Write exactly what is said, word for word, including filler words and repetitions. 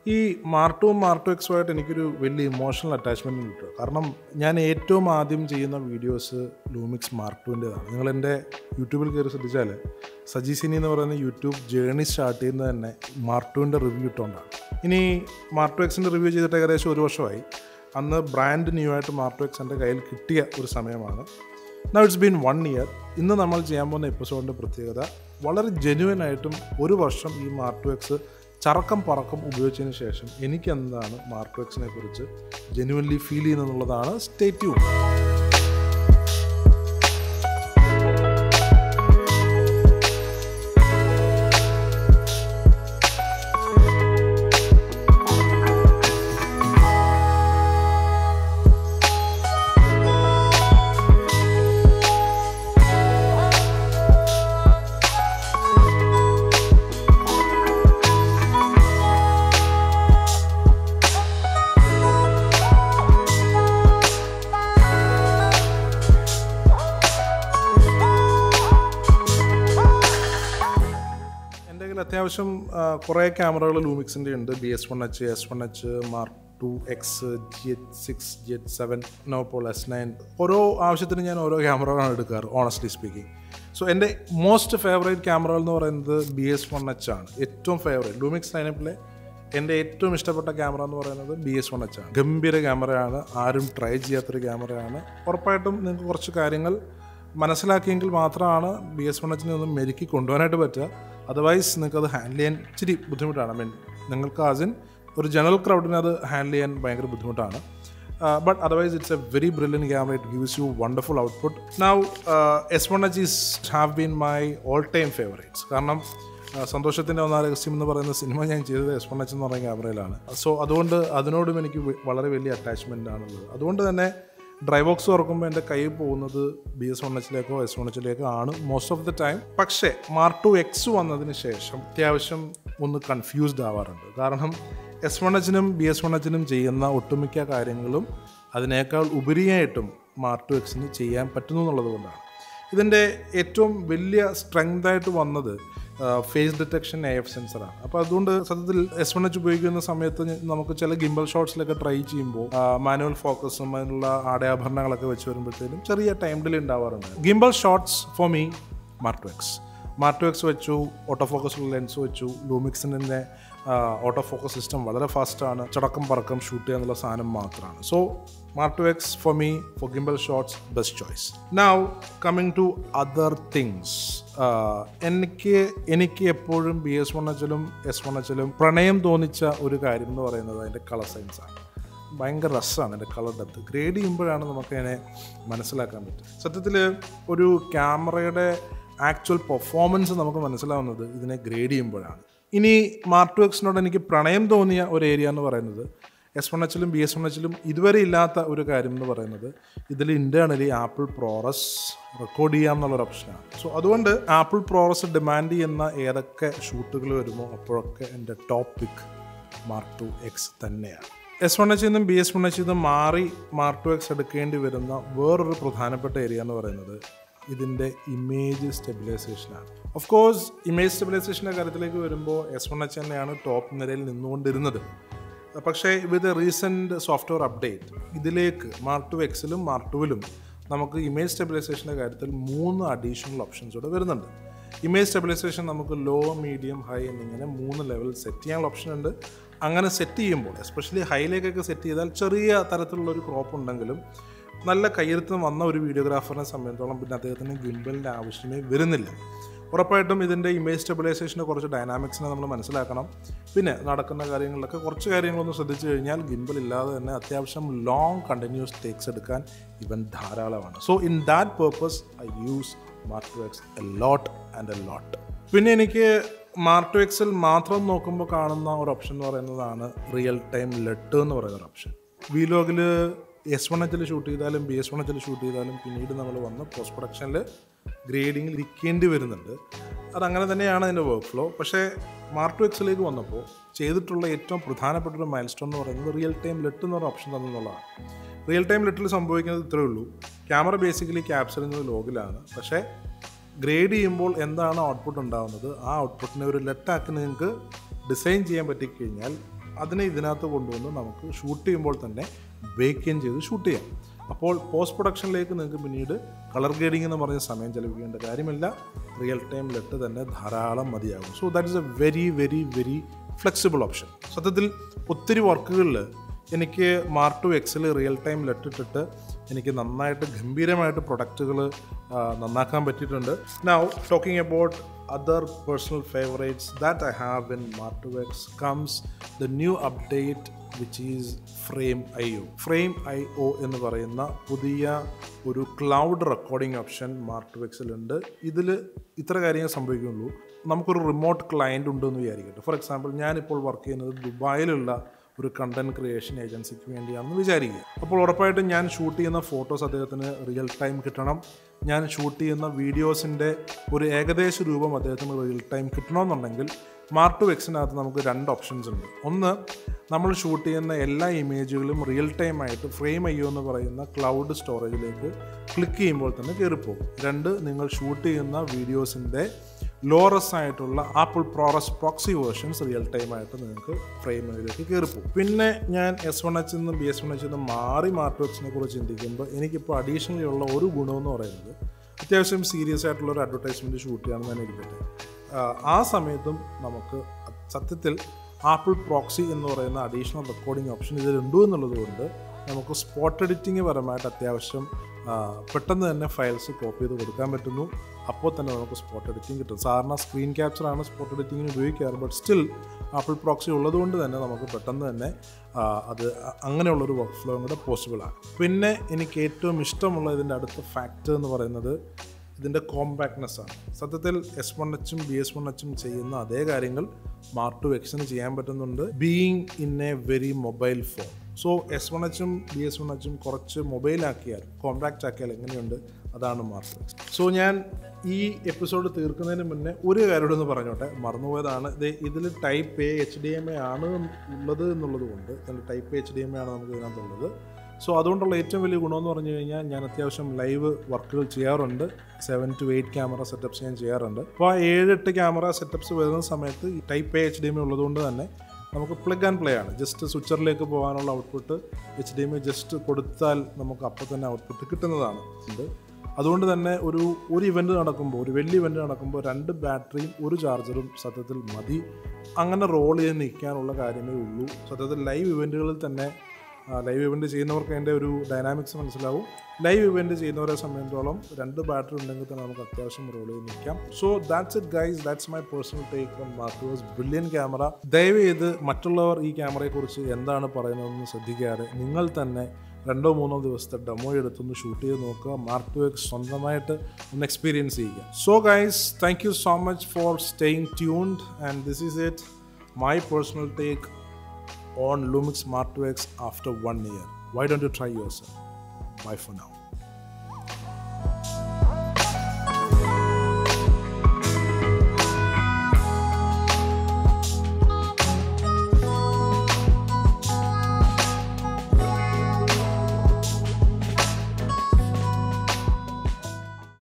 ഈ മാർട്ടുവും മാർട്ടു എക്സുമായിട്ട് എനിക്കൊരു വലിയ ഇമോഷണൽ അറ്റാച്ച്മെൻറ്റ് ഉണ്ട്. കാരണം ഞാൻ ഏറ്റവും ആദ്യം ചെയ്യുന്ന വീഡിയോസ് ലൂമിക്സ് മാർട്ടുവിൻ്റെതാണ്. നിങ്ങൾ എൻ്റെ യൂട്യൂബിൽ കയറി ശ്രദ്ധിച്ചാൽ സജി സിനി എന്ന് പറയുന്ന യൂട്യൂബ് ജേർണി സ്റ്റാർട്ട് ചെയ്യുന്നത് തന്നെ മാർട്ടുവിൻ്റെ റിവ്യൂ ഇട്ടുകൊണ്ടാണ്. ഇനി മാർട്ടു എക്സിൻ്റെ റിവ്യൂ ചെയ്തിട്ട് ഏകദേശം ഒരു വർഷമായി. അന്ന് ബ്രാൻഡ് ന്യൂ ആയിട്ട് മാർട്ടു എക്സ് എൻ്റെ കയ്യിൽ കിട്ടിയ ഒരു സമയമാണ്. Now it's been one year. ഇന്ന് നമ്മൾ ചെയ്യാൻ പോകുന്ന എപ്പിസോഡിൻ്റെ പ്രത്യേകത വളരെ ജെന്യുവൻ ആയിട്ടും ഒരു വർഷം ഈ മാർട്ടു എക്സ് ചറക്കം പറക്കം ഉപയോഗിച്ചതിന് ശേഷം എനിക്ക് എന്താണ് മാർട്ടു എക്സിനെ കുറിച്ച് ജെന്യുവൻലി ഫീൽ ചെയ്യുന്നതെന്നുള്ളതാണ്. Stay tune. അത്യാവശ്യം കുറേ ക്യാമറകൾ ലൂമിക്സിൻ്റെ ഉണ്ട്. B S one H, S one H, mark two X, G H six, G H seven, നോപ്പോൾ എസ് നയൻ. ഓരോ ആവശ്യത്തിന് ഞാൻ ഓരോ ക്യാമറകളാണ് എടുക്കാറ്, ഓണസ്റ്റ്ലി സ്പീക്കിംഗ്. സോ എൻ്റെ മോസ്റ്റ് ഫേവറേറ്റ് ക്യാമറകൾ എന്ന് പറയുന്നത് ബി എസ് വൺ എച്ച് ആണ്. ഏറ്റവും ഫേവറേറ്റ് ലൂമിക്സ് ലൈനപ്പിലെ എൻ്റെ ഏറ്റവും ഇഷ്ടപ്പെട്ട ക്യാമറ എന്ന് പറയുന്നത് ബി എസ് വൺ എച്ച് ആണ്. ഗംഭീര ക്യാമറയാണ്, ആരും ട്രൈ ചെയ്യാത്തൊരു ക്യാമറയാണ്. ഉറപ്പായിട്ടും നിങ്ങൾക്ക് കുറച്ച് കാര്യങ്ങൾ മനസ്സിലാക്കിയെങ്കിൽ മാത്രമാണ് ബി എസ് വൺ എച്ചിനെ ഒന്ന് മെരുക്കി കൊണ്ടുപോകാനായിട്ട് പറ്റുക. അതർവൈസ് നിങ്ങൾക്കത് ഹാൻഡിൽ ചെയ്യാൻ ഇച്ചിരി ബുദ്ധിമുട്ടാണ്. ഐ മീൻ നിങ്ങൾക്ക് ആസിൻ ഒരു ജനറൽ ക്രൗഡിന് അത് ഹാൻഡിൽ ചെയ്യാൻ ഭയങ്കര ബുദ്ധിമുട്ടാണ്. But otherwise it's a very brilliant camera. It gives you wonderful output. Now S one H is have been my all time favourites. കാരണം സന്തോഷത്തിൻ്റെ ഒന്നാം രഹസ്യം എന്ന് പറയുന്ന സിനിമ ഞാൻ ചെയ്തത് എസ് വൺ എച്ച് എന്ന് പറയുന്ന ക്യാമറയിലാണ്. സോ അതുകൊണ്ട് അതിനോടും എനിക്ക് വളരെ വലിയ അറ്റാച്ച്മെൻ്റ് ആണുള്ളത്. അതുകൊണ്ട് തന്നെ ഡ്രൈവോക്സ് തുറക്കുമ്പോൾ എൻ്റെ കയ്യിൽ പോകുന്നത് ബി എസ് വൺ എച്ചിലേക്കോ എസ് വൺ എച്ചിലേക്കോ ആണ് മോസ്റ്റ് ഓഫ് ദി ടൈം. പക്ഷേ മാർട്ടു എക്സ് വന്നതിന് ശേഷം അത്യാവശ്യം ഒന്ന് കൺഫ്യൂസ്ഡ് ആവാറുണ്ട്. കാരണം എസ് വൺ എച്ചിനും ബി എസ് വൺ എച്ചിനും ചെയ്യുന്ന ഒട്ടുമിക്ക കാര്യങ്ങളും അതിനേക്കാൾ ഉപരിയായിട്ടും മാർട്ടു എക്സിന് ചെയ്യാൻ പറ്റുന്നു എന്നുള്ളത് കൊണ്ടാണ്. ഇതിൻ്റെ ഏറ്റവും വലിയ സ്ട്രെങ്ത് ആയിട്ട് വന്നത് ഫേസ് ഡിറ്റക്ഷൻ എ എഫ് സെൻസറാണ്. അപ്പോൾ അതുകൊണ്ട് സത്യത്തിൽ എസ് വൺ എച്ച് ഉപയോഗിക്കുന്ന സമയത്ത് നമുക്ക് ചില ഗിംബൽ ഷോട്ട്സിലൊക്കെ ട്രൈ ചെയ്യുമ്പോൾ മാനുവൽ ഫോക്കസും അതിനുള്ള ആടയാഭരണങ്ങളൊക്കെ വെച്ച് വരുമ്പോഴത്തേനും ചെറിയ ടൈം ഡിലേ ഉണ്ടാവാറുണ്ട്. Gimbal shots for me mark two X. Mark two X വെച്ചു, ഓട്ടോ ഫോക്കസുള്ള ലെൻസ് വെച്ചു. ലൂമിക്സിൻ്റെ ഓട്ടോ ഫോക്കസ് സിസ്റ്റം വളരെ ഫാസ്റ്റാണ്. ചടക്കം പറക്കം ഷൂട്ട് ചെയ്യുക എന്നുള്ള സാധനം മാത്രമാണ്. So mark two X for me for gimbal shots best choice. Now coming to other things. എനിക്ക് എനിക്ക് എപ്പോഴും ബി എസ് വൺ എച്ചിലും എസ് വൺ എച്ചിലും പ്രണയം തോന്നിച്ച ഒരു കാര്യം എന്ന് പറയുന്നത് അതിൻ്റെ കളർ സയൻസാണ്. ഭയങ്കര രസമാണ് എൻ്റെ കളർ ഡെപ്ത്. ഗ്രേഡ് ചെയ്യുമ്പോഴാണ് നമുക്കതിനെ മനസ്സിലാക്കാൻ പറ്റും. സത്യത്തിൽ ഒരു ക്യാമറയുടെ ആക്ച്വൽ പെർഫോമൻസ് നമുക്ക് മനസ്സിലാവുന്നത് ഇതിനെ ഗ്രേഡ് ചെയ്യുമ്പോഴാണ്. ഇനി മാർട്ടു എക്സിനോട് എനിക്ക് പ്രണയം തോന്നിയ ഒരു ഏരിയ എന്ന് പറയുന്നത് എസ് വൺ എച്ചിലും ബി എസ് വൺ എച്ചിലും ഇതുവരെ ഇല്ലാത്ത ഒരു കാര്യം എന്ന് പറയുന്നത് ഇതിൽ ഇൻറ്റേർണലി ആപ്പിൾ പ്രോറസ് റെക്കോർഡ് ചെയ്യാം എന്നുള്ളൊരു ഓപ്ഷനാണ്. സോ അതുകൊണ്ട് ആപ്പിൾ പ്രോറസ് ഡിമാൻഡ് ചെയ്യുന്ന ഏതൊക്കെ ഷൂട്ടുകൾ വരുമോ അപ്പോഴൊക്കെ എൻ്റെ ടോപ്പ് പിക്ക് മാർട്ടു എക്സ് തന്നെയാണ്. എസ് വൺ എച്ചിൽ നിന്നും ബി എസ് വൺ എച്ചിൽ നിന്നും മാറി മാർട്ടു എക്സ് എടുക്കേണ്ടി വരുന്ന വേറൊരു പ്രധാനപ്പെട്ട ഏരിയ എന്ന് പറയുന്നത് ഇതിൻ്റെ ഇമേജ് സ്റ്റെബിലൈസേഷനാണ്. ഓഫ് കോഴ്സ് ഇമേജ് സ്റ്റെബിലൈസേഷൻ്റെ കാര്യത്തിലേക്ക് വരുമ്പോൾ എസ് വൺ എച്ച് തന്നെയാണ് ടോപ്പ് നിരയിൽ നിന്നുകൊണ്ടിരുന്നത്. പക്ഷേ വിത്ത് റീസെൻറ്റ് സോഫ്റ്റ്വെയർ അപ്ഡേറ്റ് ഇതിലേക്ക് മാർട്ടു എക്സിലും മാർട്ടുവിലും നമുക്ക് ഇമേജ് സ്റ്റെബിലൈസേഷൻ്റെ കാര്യത്തിൽ മൂന്ന് അഡീഷണൽ ഓപ്ഷൻസ് കൂടെ വരുന്നുണ്ട്. ഇമേജ് സ്റ്റെബിലൈസേഷൻ നമുക്ക് ലോ, മീഡിയം, ഹൈ എന്നിങ്ങനെ മൂന്ന് ലെവൽ സെറ്റ് ചെയ്യാനുള്ള ഓപ്ഷൻ ഉണ്ട്. അങ്ങനെ സെറ്റ് ചെയ്യുമ്പോൾ എസ്പെഷ്യലി ഹൈയിലേക്കൊക്കെ സെറ്റ് ചെയ്താൽ ചെറിയ തരത്തിലുള്ളൊരു ക്രോപ്പ് ഉണ്ടെങ്കിലും നല്ല കയ്യെഴുത്ത് വന്ന ഒരു വീഡിയോഗ്രാഫറിനെ സംബന്ധിച്ചോളം പിന്നെ അദ്ദേഹത്തിന് ഗിംബലിൻ്റെ ആവശ്യമേ വരുന്നില്ല. ഉറപ്പായിട്ടും ഇതിൻ്റെ ഇമേജ് സ്റ്റെബിലൈസേഷൻ്റെ കുറച്ച് ഡൈനാമിക്സിനെ നമ്മൾ മനസ്സിലാക്കണം. പിന്നെ നടക്കുന്ന കാര്യങ്ങളിലൊക്കെ കുറച്ച് കാര്യങ്ങളൊന്നും ശ്രദ്ധിച്ചു കഴിഞ്ഞാൽ ഗിംബൽ ഇല്ലാതെ തന്നെ അത്യാവശ്യം ലോങ് കണ്ടിന്യൂസ് ടേക്സ് എടുക്കാൻ ഇവൻ ധാരാളമാണ്. So in that purpose I use mark two X a lot and a lot. പിന്നെ എനിക്ക് മാർട്ടു എക്സിൽ മാത്രം നോക്കുമ്പോൾ കാണുന്ന ഒരു ഓപ്ഷൻ എന്ന് പറയുന്നതാണ് റിയൽ ടൈം ലെട്ട് എന്ന് പറയുന്ന ഒരു ഓപ്ഷൻ. വീലോഗിൽ എസ് വൺ എച്ചിൽ ഷൂട്ട് ചെയ്താലും ബി എസ് വൺ എച്ചിൽ ഷൂട്ട് ചെയ്താലും പിന്നീട് നമ്മൾ വന്ന് പോസ്റ്റ് പ്രൊഡക്ഷനിൽ ഗ്രേഡിങ്ങിൽ ഇരിക്കേണ്ടി വരുന്നുണ്ട്. അതങ്ങനെ തന്നെയാണ് അതിൻ്റെ വർക്ക് ഫ്ലോ. പക്ഷേ മാർട്ടു എക്സിലേക്ക് വന്നപ്പോൾ ചെയ്തിട്ടുള്ള ഏറ്റവും പ്രധാനപ്പെട്ട ഒരു മൈൽ സ്റ്റോൺ എന്ന് പറയുന്നത് റിയൽ ടൈം ലെട്ട് എന്ന് പറഞ്ഞ ഓപ്ഷൻ തന്നെന്നുള്ളതാണ്. റിയൽ ടൈം ലെറ്റിൽ സംഭവിക്കുന്നത് ഇത്രയേ ഉള്ളൂ. ക്യാമറ ബേസിക്കലി ക്യാപ്ചർ ചെയ്യുന്നത് ലോഗിലാണ്. പക്ഷേ ഗ്രേഡ് ചെയ്യുമ്പോൾ എന്താണ് ഔട്ട്പുട്ട് ഉണ്ടാകുന്നത് ആ ഔട്ട്പുട്ടിനെ ഒരു ലെറ്റാക്കി നിങ്ങൾക്ക് ഡിസൈൻ ചെയ്യാൻ പറ്റിക്കഴിഞ്ഞാൽ അതിനെ ഇതിനകത്ത് കൊണ്ടുവന്ന് നമുക്ക് ഷൂട്ട് ചെയ്യുമ്പോൾ തന്നെ ബേക്ക് ചെയ്ത് ഷൂട്ട് ചെയ്യാം. അപ്പോൾ പോസ്റ്റ് പ്രൊഡക്ഷനിലേക്ക് നിങ്ങൾക്ക് പിന്നീട് കളർ ഗ്രേഡിംഗ് എന്ന് പറഞ്ഞ സമയം ചെലവഴിക്കേണ്ട കാര്യമില്ല. റിയൽ ടൈം ലെറ്റ് തന്നെ ധാരാളം മതിയാകും. So that is a very very very flexible option. സത്യത്തിൽ ഒത്തിരി വർക്കുകളിൽ എനിക്ക് മാർക്ക് ടു എക്സിൽ റിയൽ ടൈം ലെറ്റ് ഇട്ടിട്ട് എനിക്ക് നന്നായിട്ട് ഗംഭീരമായിട്ട് പ്രൊഡക്റ്റുകൾ നന്നാക്കാൻ പറ്റിയിട്ടുണ്ട്. Now talking about other personal favorites that I have in Mark two X comes the new update which is Frame I O. Frame I O എന്ന് പറയുന്ന പുതിയ ഒരു cloud recording option mark two എക്സിലുണ്ട്. ഇതിൽ ഇത്ര കാര്യങ്ങൾ സംഭവിക്കുള്ളൂ. നമുക്കൊരു റിമോട്ട് ക്ലയൻറ്റ് ഉണ്ടെന്ന് വിചാരിക്കട്ടെ. ഫോർ എക്സാമ്പിൾ ഞാനിപ്പോൾ വർക്ക് ചെയ്യുന്നത് ദുബായിലുള്ള ഒരു കണ്ടൻറ് ക്രിയേഷൻ ഏജൻസിക്ക് വേണ്ടിയാണെന്ന് വിചാരിക്കുക. അപ്പോൾ ഉറപ്പായിട്ടും ഞാൻ ഷൂട്ട് ചെയ്യുന്ന ഫോട്ടോസ് അദ്ദേഹത്തിന് റിയൽ ടൈം കിട്ടണം. ഞാൻ ഷൂട്ട് ചെയ്യുന്ന വീഡിയോസിൻ്റെ ഒരു ഏകദേശ രൂപം അദ്ദേഹത്തിന് റിയൽ ടൈം കിട്ടണമെന്നുണ്ടെങ്കിൽ മാർക്ക് ടു എക്സിനകത്ത് നമുക്ക് രണ്ട് ഓപ്ഷൻസ് ഉണ്ട്. ഒന്ന്, നമ്മൾ ഷൂട്ട് ചെയ്യുന്ന എല്ലാ ഇമേജുകളും റിയൽ ടൈം ആയിട്ട് ഫ്രെയിം ഐ ഒ എന്ന് പറയുന്ന ക്ലൗഡ് സ്റ്റോറേജിലേക്ക് ക്ലിക്ക് ചെയ്യുമ്പോൾ തന്നെ കയറിപ്പോകും. രണ്ട്, നിങ്ങൾ ഷൂട്ട് ചെയ്യുന്ന വീഡിയോസിൻ്റെ ലോറസ് ആയിട്ടുള്ള Apple ProRes proxy versions real time ആയിട്ട് നിങ്ങൾക്ക് ഫ്രെയിം ഐയിലേക്ക് കയറിപ്പോകും. പിന്നെ ഞാൻ എസ് വൺ എച്ച് നിന്നും ബി എസ് വൺ എച്ച് നിന്നും മാറി മാർക്ക് ടു എക്സിനെ കുറിച്ച് ചിന്തിക്കുമ്പോൾ എനിക്കിപ്പോൾ അഡീഷണലി ഉള്ള ഒരു ഗുണമെന്ന് പറയുന്നത് അത്യാവശ്യം സീരിയസ് ആയിട്ടുള്ള ഒരു അഡ്വർടൈസ്മെൻറ്റ് ഷൂട്ട് ചെയ്യാമെന്ന് തന്നെ ഇരിക്കട്ടെ. ആ സമയത്തും നമുക്ക് സത്യത്തിൽ ആപ്പിൾ പ്രോക്സി എന്ന് പറയുന്ന അഡീഷണൽ റെക്കോർഡിംഗ് ഓപ്ഷൻ ഇതിലുണ്ടോ എന്നുള്ളത് കൊണ്ട് നമുക്ക് സ്പോട്ട് എഡിറ്റിംഗ് പരമായിട്ട് അത്യാവശ്യം പെട്ടെന്ന് തന്നെ ഫയൽസ് കോപ്പി ചെയ്ത് കൊടുക്കാൻ പറ്റുന്നു. അപ്പോൾ തന്നെ നമുക്ക് സ്പോട്ട് എഡിറ്റിംഗ് കിട്ടും. സാധാരണ സ്ക്രീൻ ക്യാപ്ചറാണ് സ്പോട്ട് എഡിറ്റിങ്ങിന് ഉപയോഗിക്കാറ്. ബട്ട് സ്റ്റിൽ ആപ്പിൾ പ്രോക്സി ഉള്ളതുകൊണ്ട് തന്നെ നമുക്ക് പെട്ടെന്ന് തന്നെ അത് അങ്ങനെയുള്ളൊരു വർക്ക് ഫ്ലോ കൂടെ പോസിബിളാണ്. പിന്നെ എനിക്ക് ഏറ്റവും ഇഷ്ടമുള്ള ഇതിൻ്റെ അടുത്ത ഫാക്ടർ എന്ന് പറയുന്നത് ഇതിൻ്റെ കോമ്പാക്ട്നെസ് ആണ്. സത്യത്തിൽ എസ് വൺ എച്ചും ബി എസ് വൺ എച്ചും ചെയ്യുന്ന അതേ കാര്യങ്ങൾ മാർക്ക് ടു എക്സിന് ചെയ്യാൻ പറ്റുന്നുണ്ട്, being in a very mobile phone. So S one എച്ചും ബി എസ് വൺ എച്ചും കുറച്ച് മൊബൈലാക്കിയാൽ കോമ്പാക്റ്റ് ആക്കിയാൽ എങ്ങനെയുണ്ട്, അതാണ് മാർക്ക് ടു എക്സ്. സോ ഞാൻ ഈ എപ്പിസോഡ് തീർക്കുന്നതിന് മുന്നേ ഒരു കാര്യം ഒന്ന് പറഞ്ഞോട്ടെ, മറന്നുപോയതാണ്. ഇത് ഇതിൽ type A H D M A ആണ് ഉള്ളത് എന്നുള്ളത് കൊണ്ട് ഇതിൽ type A H D M A ആണ് നമുക്ക് ഇതിനകത്തുള്ളത്. സോ അതുകൊണ്ടുള്ള ഏറ്റവും വലിയ ഗുണമെന്ന് പറഞ്ഞു കഴിഞ്ഞാൽ ഞാൻ അത്യാവശ്യം ലൈവ് വർക്കുകൾ ചെയ്യാറുണ്ട്. Seven to eight camera setups ഞാൻ ചെയ്യാറുണ്ട്. അപ്പോൾ ആ ഏഴ് എട്ട് ക്യാമറ സെറ്റപ്സ് വരുന്ന സമയത്ത് ഈ type A H D M A ഉള്ളതുകൊണ്ട് തന്നെ നമുക്ക് പ്ലഗ് ആൻഡ് പ്ലേ ആണ്. ജസ്റ്റ് സ്വിച്ചറിലേക്ക് പോകാനുള്ള output H D M A just കൊടുത്താൽ നമുക്ക് അപ്പോൾ തന്നെ ഔട്ട്പുട്ട് കിട്ടുന്നതാണ്. അതുകൊണ്ട് തന്നെ ഒരു ഒരു ഇവൻറ്റ് നടക്കുമ്പോൾ, ഒരു വലിയ ഇവൻറ്റ് നടക്കുമ്പോൾ രണ്ട് ബാറ്ററിയും ഒരു ചാർജറും സത്യത്തിൽ മതി. അങ്ങനെ റോൾ ചെയ്ത് നിൽക്കാനുള്ള കാര്യമേ ഉള്ളൂ. സത്യത്തിൽ ലൈവ് ഇവൻറ്റുകളിൽ തന്നെ ലൈവ് ഇവൻറ്റ് ചെയ്യുന്നവർക്ക് അതിൻ്റെ ഒരു ഡൈനാമിക്സ് മനസ്സിലാവും. ലൈവ് ഇവൻറ്റ് ചെയ്യുന്നവരെ സംബന്ധിച്ചോളം രണ്ട് ബാറ്ററി ഉണ്ടെങ്കിൽ തന്നെ നമുക്ക് അത്യാവശ്യം റോൾ ചെയ്ത് നിൽക്കാം. So that's it guys, that's my personal take on mark two X brilliant camera. ദയവ് ചെയ്ത് മറ്റുള്ളവർ ഈ ക്യാമറയെക്കുറിച്ച് എന്താണ് പറയുന്നതെന്ന് ശ്രദ്ധിക്കാതെ നിങ്ങൾ തന്നെ രണ്ടോ മൂന്നോ ദിവസത്തെ ഡെമോ എടുത്തൊന്ന് ഷൂട്ട് ചെയ്ത് നോക്കുക. മാർക്ക് ടു എക്സ് സ്വന്തമായിട്ട് ഒന്ന് എക്സ്പീരിയൻസ് ചെയ്യുക. So guys, thank you so much for staying tuned and this is it, my personal take on Lumix Mark two X after one year. Why don't you try yourself? Bye for now.